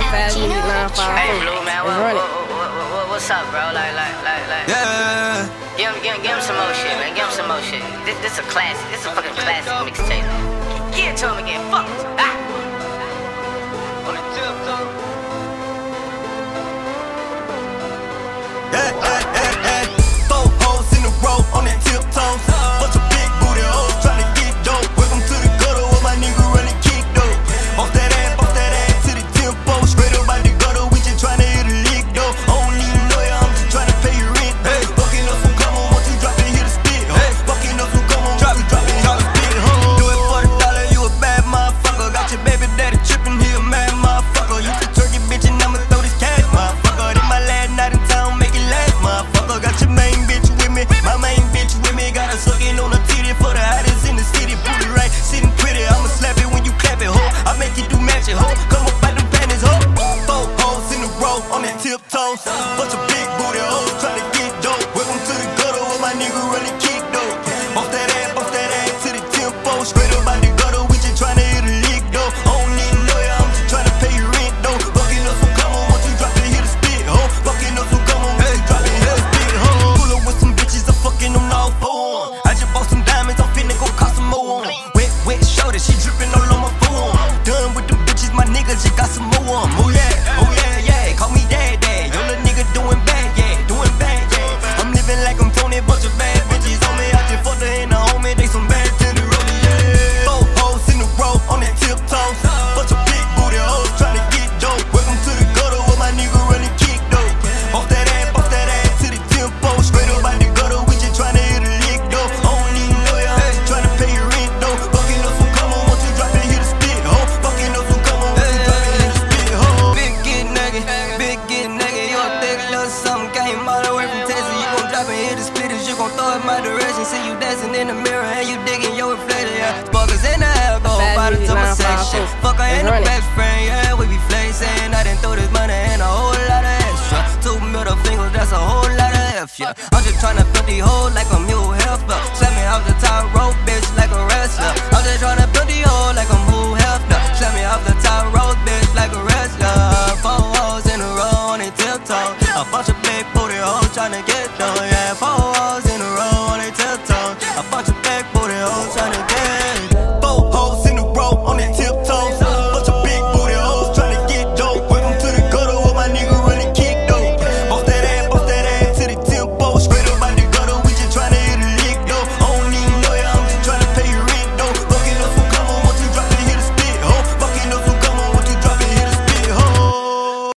Hey, Blue, man, what's up, bro? Yeah. Give him some more shit, man. Give him some more shit. This a classic. This a fucking classic mixtape. Give it to him again. Fuck. Ah. On the tiptoe. Hey. 4 hoes in a row on their tiptoes. Bunch of big booty hoes tryna get dope. Welcome to the gutter where my nigga running kick dope. Bounce that ass to the tempo. Straight up out the gutter, we just tryna hit a lick though. I don't even know ya, I'm just tryna pay your rent. Hey, fucking up some come on, once you drop it, hit a spit. Hey, fucking up some come on, drop it, hit a spit. Do it for the dollar, you a bad motherfucker. Got your baby daddy trippin', he a mad motherfucker. You the turkey bitch and I'ma throw this cash, motherfucker. This my last night in town, make it last, motherfucker. Got your main bitch with me, my main bitch with me. Got her sucking on the titty for the hottest in the city. Booty right, sitting pretty, I'ma slap it when you clap it, ho. I make you do magic, ho. Come up by them panties, ho. 4 hoes in a row on their tiptoes. Bunch of big booty hoes tryna get dope. Welcome to the gutter where my nigga running kick dope. Bounce that ass to the tempo. Straight up out the gutter, we just tryna hit a lick though. I don't even know ya, I'm just tryna pay your rent though. Fucking up some come on, once you drop it, hit a spit, ho. Fucking up some come on, once you drop it, hit a spit, ho. Pull up with some bitches, I'm fucking them all for 'em. I just bought some diamonds, I'm finna go cost some more on 'em. Wet shoulder, she drippin' all on my phone. Done with them bitches, my niggas just got some more on 'em. Oh yeah, call me dad. Yo, little nigga doing bad, yeah. I'm living like I'm Tony, bunch of bad bitches on me. I just fucked her in the homie, they some bad to the road, yeah. 4 hoes in a row on their tiptoes. Bunch of big booty hoes tryna get dope. Welcome to the gutter where my nigga running kick dope. Bounce that ass to the tempo. Straight up out the gutter, we just tryna hit a lick though. I don't even know ya, I'm just tryna pay your rent though. Fucking up some come on, once you drop it, hit a spit, ho. Fucking up some come on, once you drop it, hit a spit, ho. Big get nugget, you a thick little something. Came all the way from Texas, you gon' drop and hit the splitters. You gon' throw it my direction. See you dancing in the mirror and you digging your reflector, yeah. Sparkers in the air, go bottom to my section. Fuck her and the best friend, yeah, we be flexing. I done throw this money and a whole lot of extra. 2 middle fingers, that's a whole lot of F, yeah. I'm just tryna build the hole like a mule helper. Slap me off the top rope, bitch, like a wrestler. I'm just tryna build the hole like a mule helper. Slap me off the top rope, bitch, like a wrestler. 4 hoes in a row on their tiptoes. A bunch of big booty hoes tryna